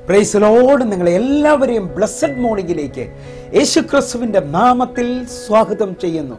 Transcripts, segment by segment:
Praise the Lord. നിങ്ങളെ എല്ലാവരെയും blessed മോർണിംഗിലേക്ക് യേശുക്രിസ്തുവിന്റെ നാമത്തിൽ സ്വാഗതം ചെയ്യുന്നു.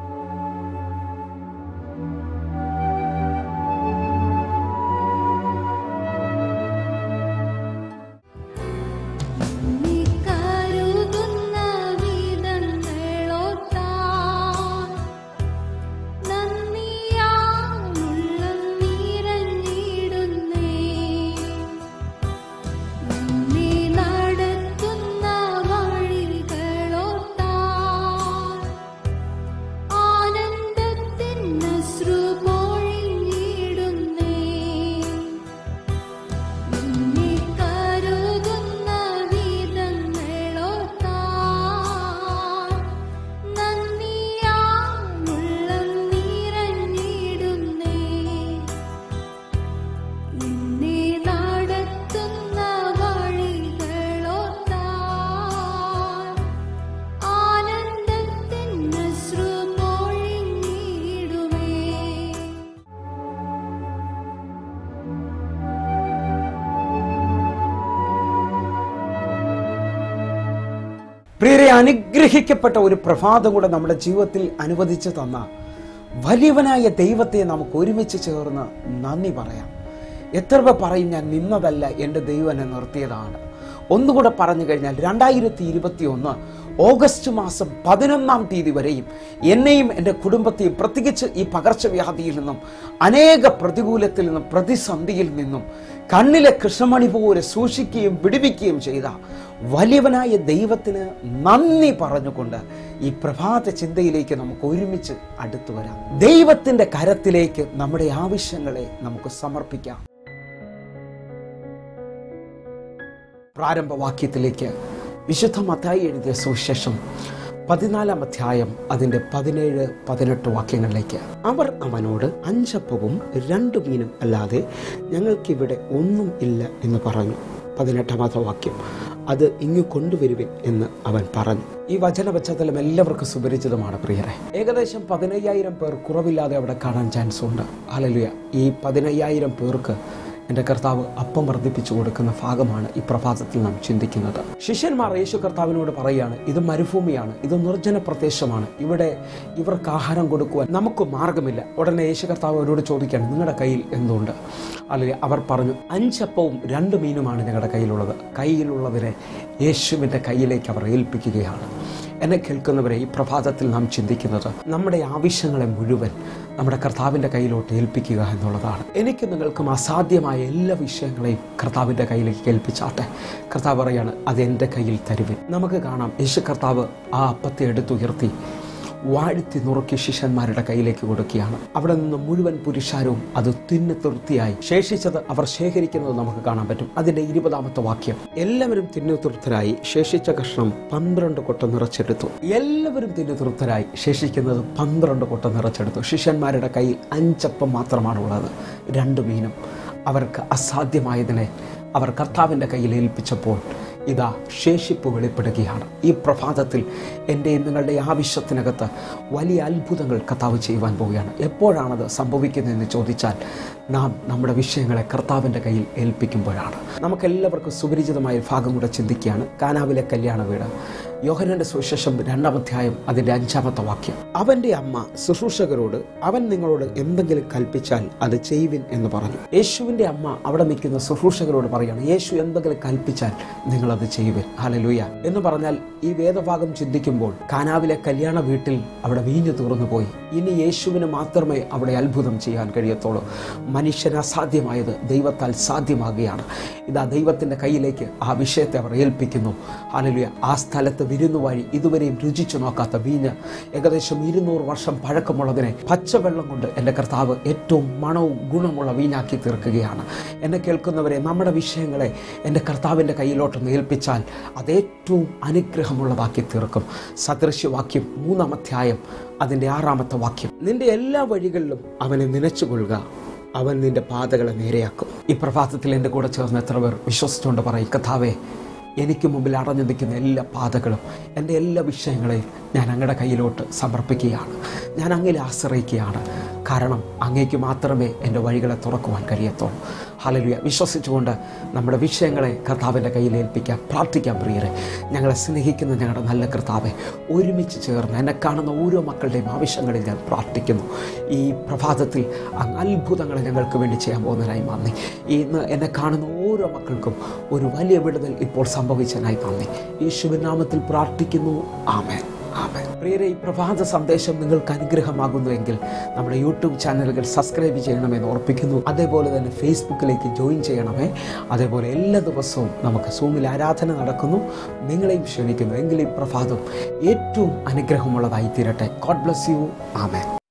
പ്രിയരെ, അനുഗ്രഹിക്കപ്പെട്ട ഒരു പ്രഭാതം കൂടെ നമ്മുടെ ജീവിതത്തിൽ അനുവദിച്ചു തന്ന വലിയവനായ ദൈവത്തെ നമുക്ക് ഒരുമിച്ച് ചേർന്ന് നന്ദി പറയാം. എത്ര പേർ പറയും, ഞാൻ നിന്നതല്ല, എൻ്റെ ദൈവം എന്നെ നിർത്തിയതാണ്. ഒന്നുകൂടെ പറഞ്ഞു കഴിഞ്ഞാൽ 2021 ഓഗസ്റ്റ് മാസം 11-ാം തീയതി വരെയും എന്നെയും എൻ്റെ കുടുംബത്തെയും പ്രത്യേകിച്ച് ഈ പകർച്ചവ്യാധിയിൽ നിന്നും അനേക പ്രതികൂലത്തിൽ നിന്നും പ്രതിസന്ധിയിൽ നിന്നും കണ്ണിലെ കൃഷ്ണമണി പോലെ സൂക്ഷിക്കുകയും വിടുവിക്കുകയും ചെയ്ത വലിയവനായ ദൈവത്തിന് നന്ദി പറഞ്ഞുകൊണ്ട് ഈ പ്രഭാത ചിന്തയിലേക്ക് നമുക്ക് ഒരുമിച്ച് അടുത്തു വരാം. ദൈവത്തിൻ്റെ കരത്തിലേക്ക് നമ്മുടെ ആവശ്യങ്ങളെ നമുക്ക് സമർപ്പിക്കാം. പ്രാരംഭവാക്യത്തിലേക്ക് വിശുദ്ധ മത്തായി എഴുതിയ സുവിശേഷം 14-ാം അധ്യായം അതിൻ്റെ 17-18 വാക്യങ്ങളിലേക്ക്. അവർ അവനോട് 5 അപ്പവും 2 മീനും അല്ലാതെ ഞങ്ങൾക്കിവിടെ ഒന്നും ഇല്ല എന്ന് പറഞ്ഞു. 18-ാമത്തെ വാക്യം, അത് ഇങ്ങു കൊണ്ടുവരുവിൻ എന്ന് അവൻ പറഞ്ഞു. ഈ വചന പശ്ചാത്തലം എല്ലാവർക്കും സുപരിചിതമാണ് പ്രിയരെ. ഏകദേശം 15,000 പേർ കുറവില്ലാതെ അവിടെ കാണാൻ ചാൻസ് ഉണ്ട്. ഹല്ലേലൂയ. ഈ 15,000 പേർക്ക് എൻ്റെ കർത്താവ് അപ്പം വർദ്ധിപ്പിച്ചു കൊടുക്കുന്ന ഭാഗമാണ് ഈ പ്രഭാതത്തിൽ നാം ചിന്തിക്കുന്നത്. ശിഷ്യന്മാർ യേശു കർത്താവിനോട് പറയുകയാണ്, ഇത് മരുഭൂമിയാണ്, ഇത് നിർജ്ജന പ്രദേശമാണ്, ഇവിടെ ഇവർക്ക് ആഹാരം കൊടുക്കുവാൻ നമുക്ക് മാർഗമില്ല. ഉടനെ യേശു കർത്താവ് അവരോട് ചോദിക്കുകയാണ്, നിങ്ങളുടെ കയ്യിൽ എന്തുണ്ട്? അല്ലെങ്കിൽ അവർ പറഞ്ഞു, 5 അപ്പവും 2 മീനുമാണ് ഞങ്ങളുടെ കയ്യിലുള്ളത്. കയ്യിലുള്ളവരെ യേശുവിൻ്റെ കയ്യിലേക്ക് അവർ ഏൽപ്പിക്കുകയാണ്. എന്നെ കേൾക്കുന്നവരെ, ഈ പ്രഭാതത്തിൽ നാം ചിന്തിക്കുന്നത് നമ്മുടെ ആവശ്യങ്ങളെ മുഴുവൻ നമ്മുടെ കർത്താവിൻ്റെ കയ്യിലോട്ട് ഏൽപ്പിക്കുക എന്നുള്ളതാണ്. എനിക്ക് നിങ്ങൾക്കും അസാധ്യമായ എല്ലാ വിഷയങ്ങളെയും കർത്താവിൻ്റെ കയ്യിലേക്ക് ഏൽപ്പിച്ചാട്ടെ. കർത്താവ് പറയാണ്, അതെൻ്റെ കയ്യിൽ തരുവിൻ. നമുക്ക് കാണാം, യേശു കർത്താവ് ആ അപ്പത്തെ എടുത്തുയർത്തി വാഴ്ത്തി നുറുക്കി ശിഷ്യന്മാരുടെ കയ്യിലേക്ക് കൊടുക്കുകയാണ്. അവിടെ നിന്ന് മുഴുവൻ പുരുഷാരവും അത് തിന്നു തൃപ്തിയായി. ശേഷിച്ചത് അവർ ശേഖരിക്കുന്നത് നമുക്ക് കാണാൻ പറ്റും. അതിന്റെ 20-ാമത്തെ വാക്യം, എല്ലാവരും തിന്നു തൃപ്തരായി ശേഷിച്ച കഷ്ണം 12 കൊട്ട നിറച്ചെടുത്തു. എല്ലാവരും തിന്നു തൃപ്തരായി ശേഷിക്കുന്നത് 12 കൊട്ട നിറച്ചെടുത്തു. ശിഷ്യന്മാരുടെ കയ്യിൽ 5 അപ്പം മാത്രമാണുള്ളത്, 2 മീനും. അവർക്ക് അസാധ്യമായതിനെ അവർ കർത്താവിൻ്റെ കയ്യിൽ ഏൽപ്പിച്ചപ്പോൾ ഇതാ ശേഷിപ്പ് വെളിപ്പെടുകയാണ്. ഈ പ്രഭാതത്തിൽ എൻ്റെയും നിങ്ങളുടെ ആവശ്യത്തിനകത്ത് വലിയ അത്ഭുതങ്ങൾ കർത്താവ് ചെയ്യുവാൻ പോവുകയാണ്. എപ്പോഴാണത് സംഭവിക്കുന്നതെന്ന് ചോദിച്ചാൽ, നാം നമ്മുടെ വിഷയങ്ങളെ കർത്താവിൻ്റെ കയ്യിൽ ഏൽപ്പിക്കുമ്പോഴാണ്. നമുക്കെല്ലാവർക്കും സുപരിചിതമായ ഭാഗം കൂടെ ചിന്തിക്കുകയാണ്. കാനാവിലെ കല്യാണ വീട്. യോഹന്നാന്റെ സുവിശേഷം 2-ാം അധ്യായം അതിൻ്റെ 5-ാമത്തെ വാക്യം, അവൻ്റെ അമ്മ ശുശ്രൂഷകരോട്, അവൻ നിങ്ങളോട് എന്തെങ്കിലും കൽപ്പിച്ചാൽ അത് ചെയ്യുവിൻ എന്ന് പറഞ്ഞു. യേശുവിൻ്റെ അമ്മ അവിടെ നിൽക്കുന്ന ശുശ്രൂഷകരോട് പറയുകയാണ്, യേശു എന്തെങ്കിലും കൽപ്പിച്ചാൽ നിങ്ങളത് ചെയ്യുവിൻ. ഹല്ലേലൂയ. എന്ന് പറഞ്ഞാൽ ഈ വേദഭാഗം ചിന്തിക്കുമ്പോൾ കാനാവിലെ കല്യാണ വീട്ടിൽ അവിടെ വീഞ്ഞു തീർന്നു പോയി. ഇനി യേശുവിന് മാത്രമേ അവിടെ അത്ഭുതം ചെയ്യാൻ കഴിയത്തുള്ളൂ. മനുഷ്യന് അസാധ്യമായത് ദൈവത്താൽ സാധ്യമാകുകയാണ്. ഇതാ ദൈവത്തിൻ്റെ കയ്യിലേക്ക് ആ വിഷയത്തെ അവർ ഏൽപ്പിക്കുന്നു. ഹല്ലേലൂയ. ആ സ്ഥലത്ത് വിരുന്നു വഴി ഇതുവരെയും രുചിച്ചു നോക്കാത്ത വീഞ്ഞ്, ഏകദേശം 200 വർഷം പഴക്കമുള്ളതിനെ പച്ചവെള്ളം കൊണ്ട് എൻ്റെ കർത്താവ് ഏറ്റവും മണവും ഗുണമുള്ള വീഞ്ഞാക്കി തീർക്കുകയാണ്. എന്നെ കേൾക്കുന്നവരെ, നമ്മുടെ വിഷയങ്ങളെ എൻ്റെ കർത്താവിൻ്റെ കയ്യിലോട്ടൊന്ന് ഏൽപ്പിച്ചാൽ അതേറ്റവും അനുഗ്രഹമുള്ളതാക്കി തീർക്കും. സദൃശ്യവാക്യം 3-ാം അധ്യായം അതിൻ്റെ 6-ാമത്തെ വാക്യം, നിന്റെ എല്ലാ വഴികളിലും അവനെ നനച്ചുകൊള്ളുക, അവൻ നിന്റെ പാതകളെ നേരെയാക്കും. ഈ പ്രഭാതത്തിൽ എൻ്റെ കൂടെ ചേർന്ന് എത്ര പേർ വിശ്വസിച്ചുകൊണ്ട് പറയും, കർത്താവേ, എനിക്ക് മുമ്പിൽ അടഞ്ഞു നിൽക്കുന്ന എല്ലാ പാതകളും, എൻ്റെ എല്ലാ വിഷയങ്ങളെയും ഞാൻ അങ്ങയുടെ കയ്യിലോട്ട് സമർപ്പിക്കുകയാണ്. ഞാൻ അങ്ങയിൽ ആശ്രയിക്കുകയാണ്. കാരണം അങ്ങേക്ക് മാത്രമേ എൻ്റെ വഴികളെ തുറക്കുവാൻ കഴിയത്തുള്ളൂ. ഹല്ലേലൂയ. വിശ്വസിച്ചുകൊണ്ട് നമ്മുടെ വിഷയങ്ങളെ കർത്താവിൻ്റെ കയ്യിൽ ഏൽപ്പിക്കാം, പ്രാർത്ഥിക്കാം. പ്രിയരെ, ഞങ്ങളെ സ്നേഹിക്കുന്ന ഞങ്ങളുടെ നല്ല കർത്താവെ, ഒരുമിച്ച് ചേർന്ന് എന്നെ കാണുന്ന ഓരോ മക്കളുടെയും ആവശ്യങ്ങളിൽ ഞാൻ പ്രാർത്ഥിക്കുന്നു. ഈ പ്രഭാതത്തിൽ അങ്ങ് അത്ഭുതങ്ങളെ ഞങ്ങൾക്ക് വേണ്ടി ചെയ്യാൻ പോകുന്നതിനായി നന്ദി. ഇന്ന് എന്നെ കാണുന്ന ഓരോ മക്കൾക്കും ഒരു വലിയ വിടുതൽ ഇപ്പോൾ സംഭവിച്ചതിനായി നന്ദി. യേശുവിൻ നാമത്തിൽ പ്രാർത്ഥിക്കുന്നു. ആമേൻ. പ്രിയരെ, ഈ പ്രഭാത സന്ദേശം നിങ്ങൾക്ക് അനുഗ്രഹമാകുന്നുവെങ്കിൽ നമ്മുടെ യൂട്യൂബ് ചാനലുകൾ സബ്സ്ക്രൈബ് ചെയ്യണമെന്ന് ഓർപ്പിക്കുന്നു. അതേപോലെ തന്നെ ഫേസ്ബുക്കിലേക്ക് ജോയിൻ ചെയ്യണമേ. അതേപോലെ എല്ലാ ദിവസവും നമുക്ക് സൂമിൽ ആരാധന നടക്കുന്നു, നിങ്ങളെയും ക്ഷണിക്കുന്നു. എങ്കിൽ ഈ പ്രഭാതം ഏറ്റവും അനുഗ്രഹമുള്ളതായി തീരട്ടെ. God bless you. ആമേൻ.